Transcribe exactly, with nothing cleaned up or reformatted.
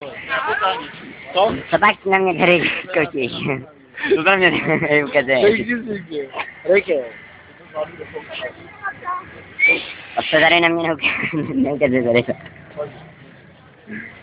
Co? Zobaczcie na mnie gry kociś. To za mnie nie ukazuje. Rykie. Od Cezary na mnie nie ukazuje.